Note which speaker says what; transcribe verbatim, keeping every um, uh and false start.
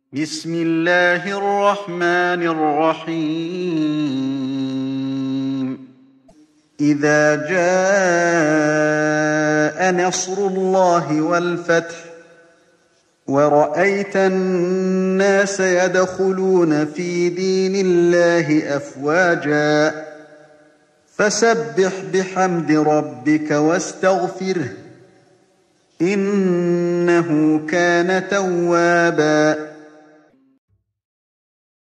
Speaker 1: بسم الله الرحمن الرحيم إذا جاء نصر الله والفتح ورأيت الناس يدخلون في دين الله أفواجا فسبح بحمد ربك واستغفره إنه كان توابا